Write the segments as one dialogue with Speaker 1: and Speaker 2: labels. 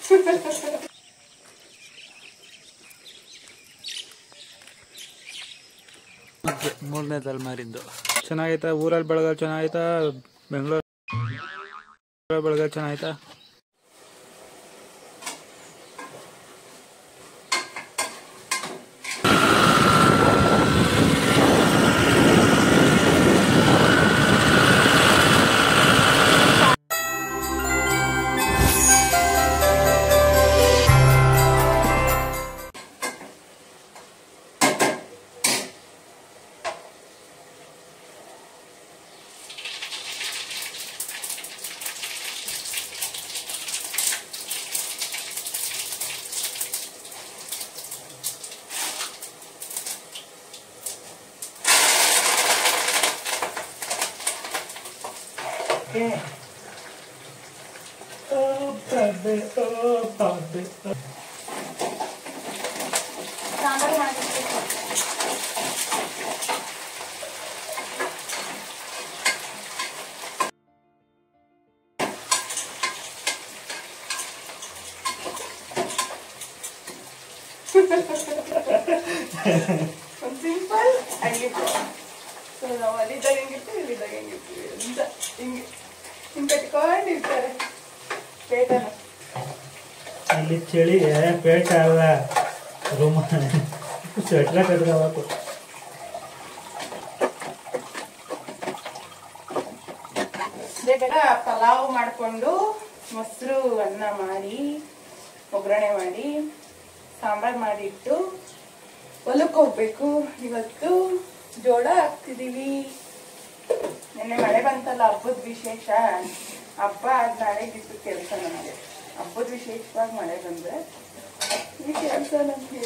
Speaker 1: ಮೂರನೇ ತಲೆಮಾರಿಂದು ಚೆನ್ನಾಗೈತಾ? ಊರಲ್ಲಿ ಬೆಳಗ ಚೆನ್ನಾಗೈತಾ? ಬೆಂಗಳೂರು ಬೆಳಗ ಚೆನ್ನಾಗೈತಾ?
Speaker 2: ಸಿಂಪಲ್ ಆಗಿತ್ತು. ಸೊ ನಾವು ಅಲ್ಲಿದ್ದಾಗ ಹೆಂಗಿರ್ತೀವಿ, ಇಲ್ಲಿದ್ದಾಗ ಹೆಂಗಿರ್ತೀವಿ ಅಂತ ಹಿಂಗೆ ಕಟ್ಕೊಂಡಿರ್ತಾರೆ ಪೇಟನ.
Speaker 1: ಅಲ್ಲಿ ಚಳಿ ಪೇಟ ಅಲ್ಲ, ರೂಮ ಸ್ವೆಟ್ರ ಕಟ್ಕೋಬೇಕು.
Speaker 2: ಬೇಗ ಪಲಾವ್ ಮಾಡಿಕೊಂಡು ಮೊಸರು ಅನ್ನ ಮಾಡಿ ಒಗ್ಗರಣೆ ಮಾಡಿ ಸಾಂಬಾರ್ ಮಾಡಿಟ್ಟು ಹೊಲಕ್ಕೆ ಹೋಗ್ಬೇಕು. ಇವತ್ತು ಜೋಳ ಹಾಕ್ತಿದೀವಿ. ನಿನ್ನೆ ಮಳೆ ಬಂತಲ್ಲ, ಹಬ್ಬದ ವಿಶೇಷ. ಹಬ್ಬ ಆದ ನಾಳೆ ಬಿದ್ದು ಕೆಲಸ ನಮಗೆ. ಹಬ್ಬದ ವಿಶೇಷವಾಗಿ ಮಳೆ ಬಂದ್ರೆ ಈ ಕೆಲಸ ನಮಗೆ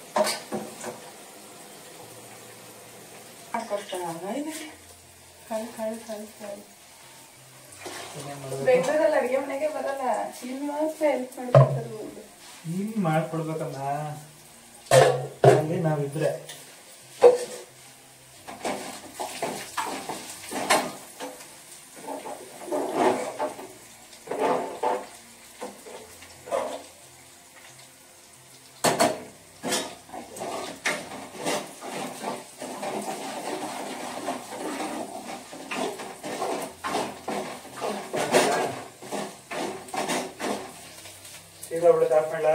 Speaker 2: ಬೆಂಗಳೂರಲ್ಲಿ ಅಡಿಗೆ ಮನೆಗೆ ಬರಲ್ಲ, ಇಲ್ಲಿ ಮಾತ್ರ ಹೆಲ್ಪ್ ಮಾಡ್ಕೊಡ್ತಾರೆ.
Speaker 1: ಇಲ್ಲಿ ಮಾಡ್ಕೊಡ್ಬೇಕಲ್ಲ, ಅಲ್ಲಿ ನಾವಿದ್ರೆ. ಈಗ ಒಳ್ಳೆ ಆಫ್ ಮಾಡ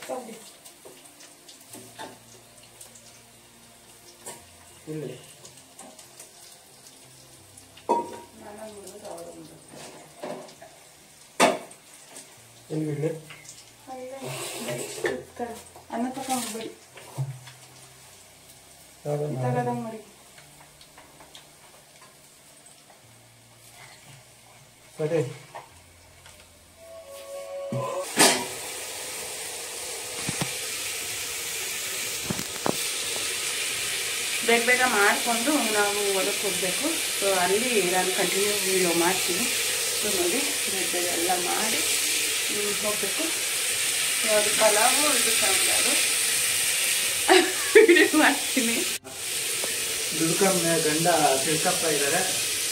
Speaker 1: ಇಲ್ಲಿ ಎಲ್ಲಿ
Speaker 2: ಅನ್ನ ತಗೊಂಡ್ಬಿಡಿ ತಗದಂಗ್ ಮಾಡಿ.
Speaker 1: ಸರಿ,
Speaker 2: ಬೇಗ ಬೇಗ ಮಾಡಿಕೊಂಡು ನಾವು ಹೊಲಕ್ಕೆ ಹೋಗಬೇಕು. ಸೊ ಅಲ್ಲಿ ನಾನು ಕಂಟಿನ್ಯೂ ವಿಡಿಯೋ ಮಾಡ್ತೀನಿ. ಸೊ ನೋಡಿ ಬೇಗ ಬೇಗ ಎಲ್ಲ ಮಾಡಿ ಹೋಗಬೇಕು. ಸೊ ಅದು ಪಲಾವು, ಇದು ಸಾಂಬಾರು ವಿಡಿಯೋ ಮಾಡ್ತೀನಿ.
Speaker 1: ದುಡ್ಕಮ್ಮ ಗಂಡ ತಿಳ್ಕಪ್ಪ ಇದ್ದಾರೆ.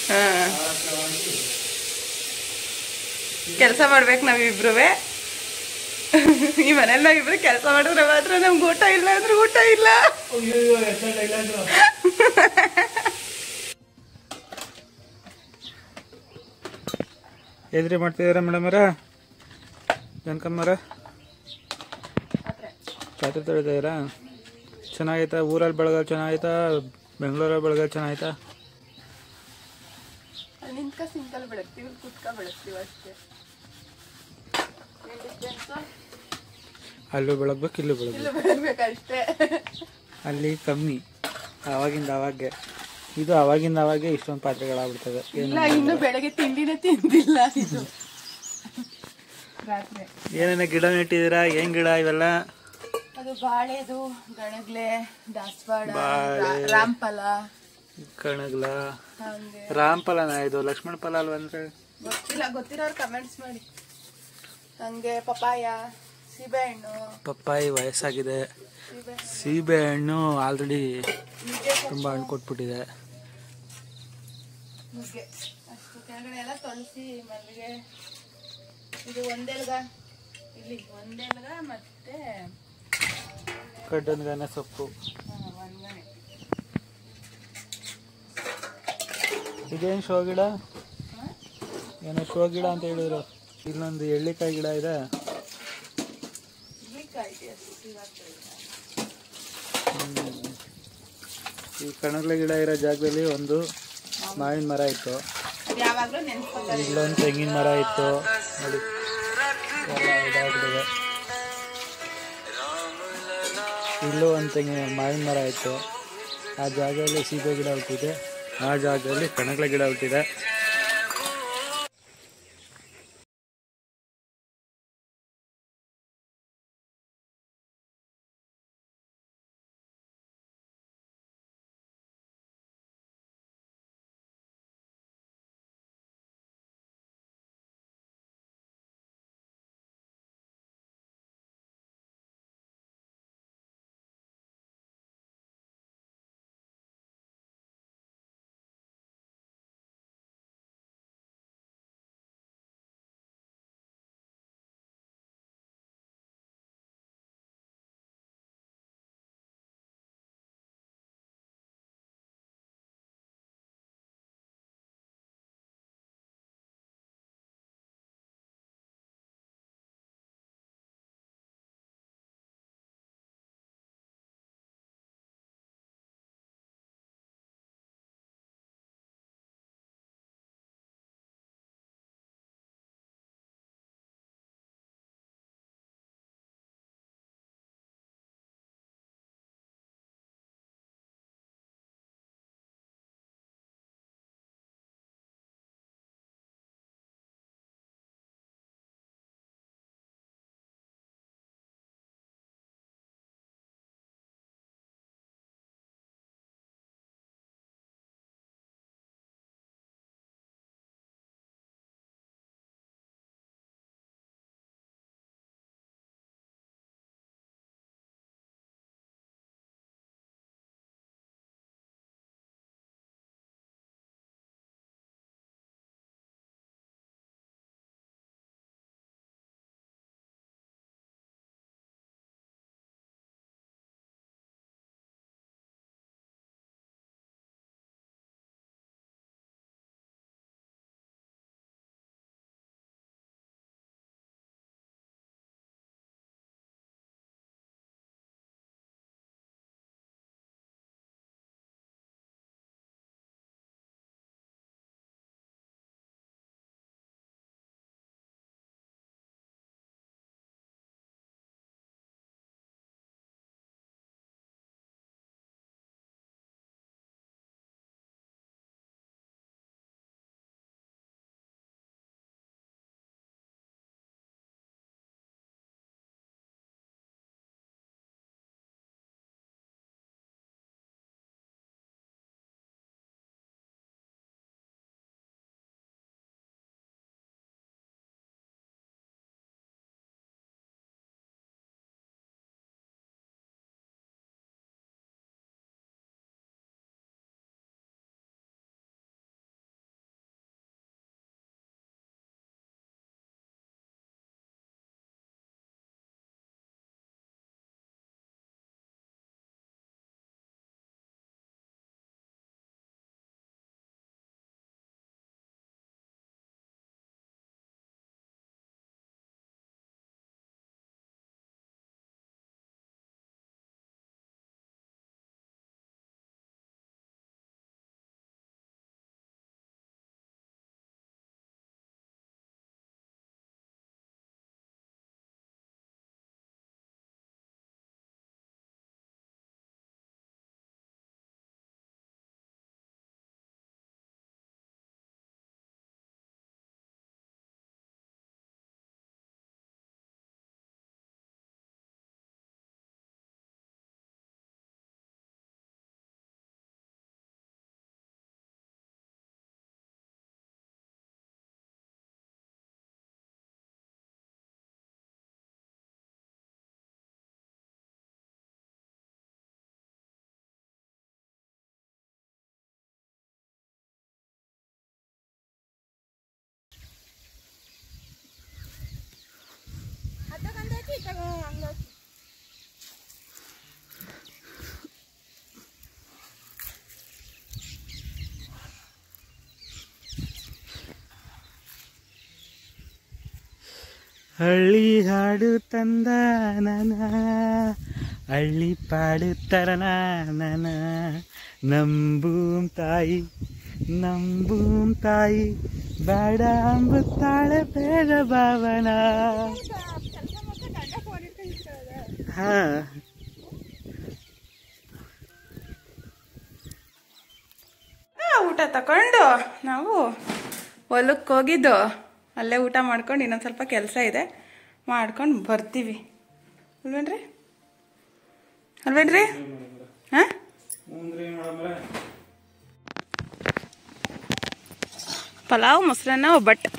Speaker 2: ಕೆಲಸ ಮಾಡ್ಬೇಕು ನಾವಿಬ್ರು. ಈ ಮನೇಲಿ ನಾವಿಬ್ರು ಕೆಲಸ ಮಾಡಿದ್ರೆ ಮಾತ್ರ ನಮ್ಗೆ ಊಟ ಇಲ್ಲ ಅಂದ್ರೆ ಊಟ ಇಲ್ಲ.
Speaker 1: ಎದ್ರಿ ಮಾಡ್ತಿದಾರ ಮೇಡಮ್ ಅವರ? ಜನಕಮ್ಮರ ಪಾತ್ರೆ ತೊಳಿತಾಯಿರಾ? ಚೆನ್ನಾಗೈತಾ? ಊರಲ್ಲಿ ಬೆಳಗ ಚೆನ್ನಾಗೈತಾ? ಬೆಂಗಳೂರಲ್ಲಿ ಬೆಳಗ ಚೆನ್ನಾಗೈತಾ?
Speaker 2: ನಿಂತ್ಕ ಸಿಂಕಲ್ ಬೆಳಗ್ತೀವಿ, ಕುತ್ಕ ಬೆಳಗ್ತೀವಿ ಅಷ್ಟೇ.
Speaker 1: ಅಲ್ಲೂ ಬೆಳಗ್ಬೇಕು, ಇಲ್ಲೂ
Speaker 2: ಬೆಳಗ್ಬೇಕಷ್ಟೇ.
Speaker 1: ಅಲ್ಲಿ ಕಮ್ಮಿ, ಆವಾಗಿಂದ ಅವಾಗೆ. ಇದು ಆವಾಗಿಂದ ಅವಾಗೆ ಇಷ್ಟೊಂದು ಪಾತ್ರೆಗಳಾಗ್ಬಿಡ್ತವೆ.
Speaker 2: ಇಲ್ಲ, ಇನ್ನು ಬೆಳಗ್ಗೆ ತಿಂಡಿನೇ ತಿಂದಿಲ್ಲ. ಇದು ರಾತ್ರಿ
Speaker 1: ಏನೇನ ಗಿಡ ನೆಟ್ಟಿದ್ದೀರಾ? ಏನ್ ಗಿಡ ಇವೆಲ್ಲ?
Speaker 2: ಅದು ಬಾಳೆದು, ಗಣಗ್ಲೆ, ದಾಸವಾಳ, ರಾಮಫಲ.
Speaker 1: ಕಣಗ್ಲ, ರಾಮಫಲನ? ಇದು ಲಕ್ಷ್ಮಣ ಫಲ ಅಲ್ವಾ? ಅಂದ್ರೆ
Speaker 2: ಗೊತ್ತಿಲ್ಲ, ಗೊತ್ತಿರೋರು ಕಮೆಂಟ್ಸ್ ಮಾಡಿ. ಹಂಗೆ ಪಪಾಯ, ಸೀಬೆಹಣ್ಣು.
Speaker 1: ಪಪ್ಪಾಯಿ ವಯಸ್ಸಾಗಿದೆ, ಸೀಬೆ ಹಣ್ಣು ಆಲ್ರೆಡಿ ತುಂಬಾ ಹಣ್ಣು ಕೊಟ್ಬಿಟ್ಟಿದೆ.
Speaker 2: ನುಗ್ಗೆ ಅಷ್ಟು ಕೆಳಗಡೆ ಎಲ್ಲ ತುಳಸಿ, ಮಲ್ಲಿಗೆ, ಇದು ಒಂದೆಲ್ಗ, ಇಲ್ಲಿ ಒಂದೆಲ್ಗ ಮತ್ತೆ
Speaker 1: ಕಡ್ಡನ್ಗಾನೆ ಸೊಪ್ಪು.
Speaker 2: ಒಂದನೆ.
Speaker 1: ಇದೇನು ಶೋ ಗಿಡ? ಏನೋ ಶೋ ಗಿಡ ಅಂತ ಹೇಳಿದ್ರು. ಇಲ್ಲೊಂದು ಎಳ್ಳಿಕಾಯಿ ಗಿಡ ಇದೆ. ಈ ಕಣಗ್ಲೆ ಗಿಡ ಇರೋ ಜಾಗದಲ್ಲಿ ಒಂದು ಮಾವಿನ ಮರ ಇತ್ತು. ಇಲ್ಲೊಂದು ತೆಂಗಿನ ಮರ ಇತ್ತು ನೋಡಿ, ಎಲ್ಲ ಇದಾಗ್ಬಿಟ್ಟಿದೆ. ಇಲ್ಲೂ ಒಂದು ಮಾವಿನ ಮರ ಇತ್ತು. ಆ ಜಾಗದಲ್ಲಿ ಸೀಬೆ ಗಿಡ ಹುಟ್ಟಿದೆ, ಆ ಜಾಗದಲ್ಲಿ ಕಣಗ್ಲೆ ಗಿಡ ಹುಟ್ಟಿದೆ. ಹಳ್ಳಿ ಹಾಡು ತಂದ ನನ ಹಳ್ಳಿ ಪಾಡು ತರನ ನನ ನಂಬೂಂ ತಾಯಿ ಬೇಡ ಅಂಬುತ್ತಾಳೆ ಬೇಗ ಭಾವನ. ಹಾ
Speaker 2: ಊಟ ತಕೊಂಡು ನಾವು ಹೊಲಕ್ಕೆ ಹೋಗಿದ್ದು, ಅಲ್ಲೇ ಊಟ ಮಾಡ್ಕೊಂಡು ಇನ್ನೊಂದು ಸ್ವಲ್ಪ ಕೆಲಸ ಇದೆ ಮಾಡ್ಕೊಂಡು ಬರ್ತೀವಿ ಅಲ್ವೇನ್ರಿ? ಹಾಂ, ಪಲಾವ್, ಮೊಸರನ್ನ, ಒಬ್ಬಟ್ಟು.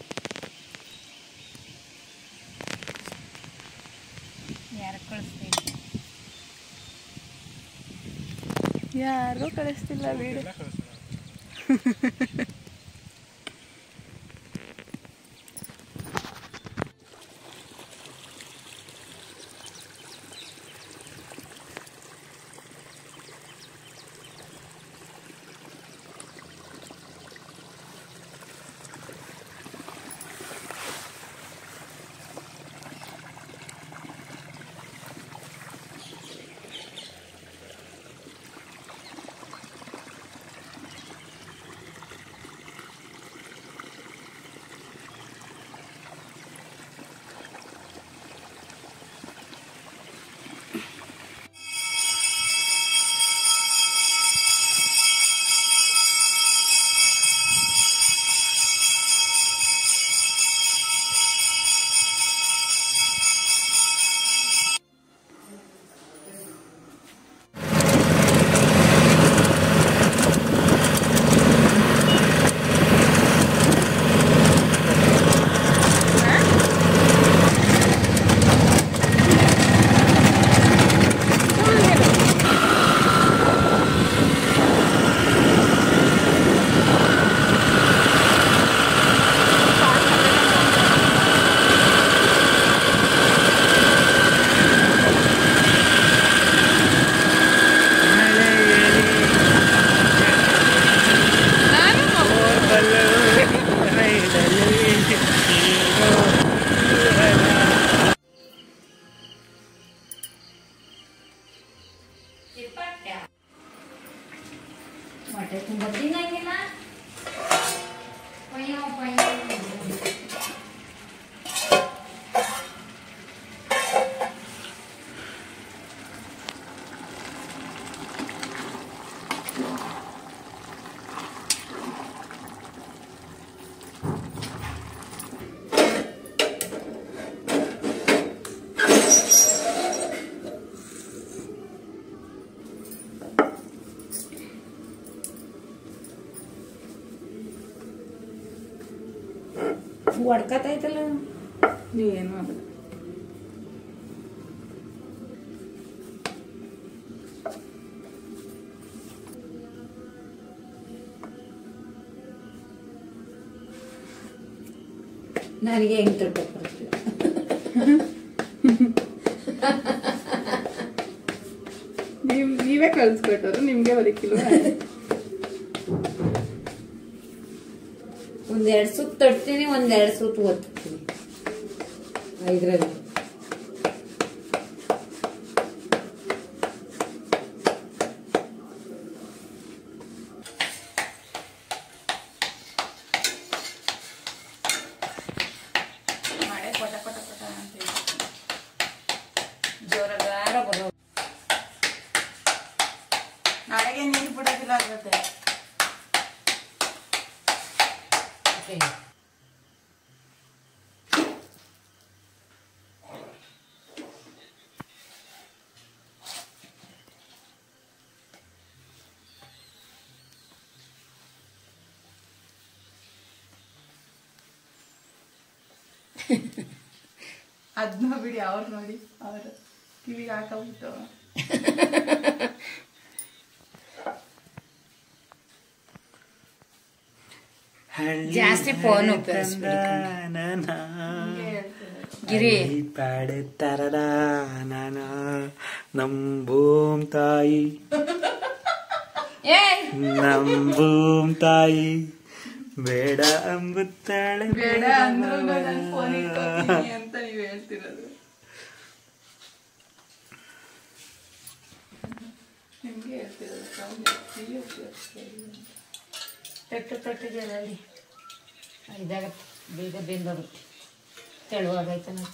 Speaker 2: ಯಾರಿಗೂ ಕಳಿಸ್ತಿಲ್ಲ ವೀಡಿಯೋ. ಹೊಡ್ಕತೈತಲ್ಲ ಏನು ಅದು.
Speaker 3: ನನಗೆ ಹೆಂಗೆ ತಟ್ಟಕ್ಕೆ ಬರ್ತಿಲ್ಲ.
Speaker 2: ನೀವೇ ಕಳ್ಸ್ಕೊಟ್ಟರು, ನಿಮ್ಗೆ ಬರಕಿಲ್ವ?
Speaker 3: ಒಂದೆರಡು ಸುತ್ತು ತಟ್ತೀನಿ, ಒಂದೆರಡು ಸುತ್ತು ಒತ್ತೀನಿ 5ರಲ್ಲಿ.
Speaker 2: ಮಳೆ ಕೊಟ ಕೊಟ ಕೊಟ ಅಂತ
Speaker 3: ಜೋರಾಗಾರ ಬರೋ.
Speaker 2: ನಾಳೆಗೆ ನೀರು ಬಿಡೋದಿಲ್ಲ ಆಗುತ್ತೆ. ಅದನ್ನ ಬಿಡಿ, ಅವ್ರು ನೋಡಿ ಅವರು ಕಿವಿಗೆ ಹಾಕಬಿಟ್ಟು
Speaker 3: ಜಾಸ್ತಿ ಫೋನ್
Speaker 2: ಹೇಳ್ತಾರೆ. ಗಿರಿ
Speaker 1: ಪಾಡೆ ತರದ ನಾನ ನಂಬೂಮ್ ತಾಯಿ ನಂಬೂಮ್ ತಾಯಿ ಬೇಡ ಅಂಬುತ್ತಾಳೆ
Speaker 2: ಬೇಡ ಅಂದ್ರು ನಾನು ಫೋನ್ ಇಟ್ಕೊತೀನಿ ಅಂತ ನೀವು ಹೇಳ್ತಿರೋದು. ನಿಮ್ಗೆ ಹೇಳ್ತಿರೋದು
Speaker 3: ಪೆಟ್ಟಿಗೆ ಅಲ್ಲಿ ಇದಾಗತ್ತೆ, ಬೇಗ ಬೆಂದೋಗುತ್ತೆ, ತೆಳುವಾಗೈತೆ ನೋಡಿ.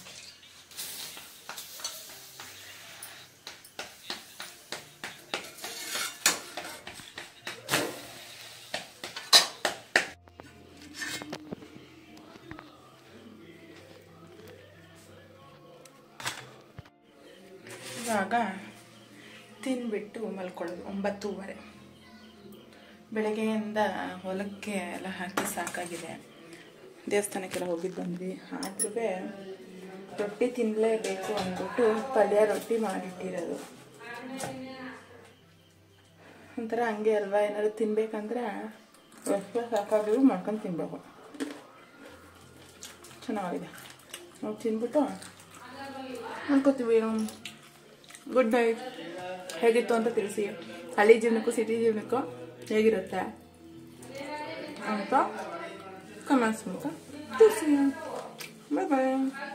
Speaker 2: ಇವಾಗ ತಿಂದ್ಬಿಟ್ಟು ಮಲ್ಕೊಳ್ಳೋದು 9:30. ಬೆಳಗ್ಗೆಯಿಂದ ಹೊಲಕ್ಕೆ ಎಲ್ಲ ಹಾಕಿ ಸಾಕಾಗಿದೆ. ದೇವಸ್ಥಾನಕ್ಕೆಲ್ಲ ಹೋಗಿದ್ದು ಬಂದ್ವಿ. ಆದ್ರೂ ರೊಟ್ಟಿ ತಿನ್ನಲೇಬೇಕು ಅಂದ್ಬಿಟ್ಟು ಪಲ್ಯ ರೊಟ್ಟಿ ಮಾಡಿಟ್ಟಿರೋದು. ಒಂಥರ ಹಂಗೆ ಅಲ್ವಾ, ಏನಾದ್ರು ತಿನ್ಬೇಕಂದ್ರೆ ಎಷ್ಟು ಸಾಕಾಗಿದ್ರು ಮಾಡ್ಕೊಂಡು ತಿನ್ಬೇಕು. ಚೆನ್ನಾಗಿದೆ. ನಾವು ತಿಂದ್ಬಿಟ್ಟು ಅನ್ಕೋತೀವಿ. Good night. ಹೇಗಿತ್ತು ಅಂತ ತಿಳಿಸಿ. ಹಳ್ಳಿ ಜೀವನಕ್ಕೂ ಸಿಟಿ ಜೀವನಕ್ಕೂ ಹೇಗಿರುತ್ತೆ ಅಂತ ಕಮೆಂಟ್ಸ್ ಮೂಲಕ ತಿಳಿಸಿ. ಬಾಯ್ ಬಾಯ್.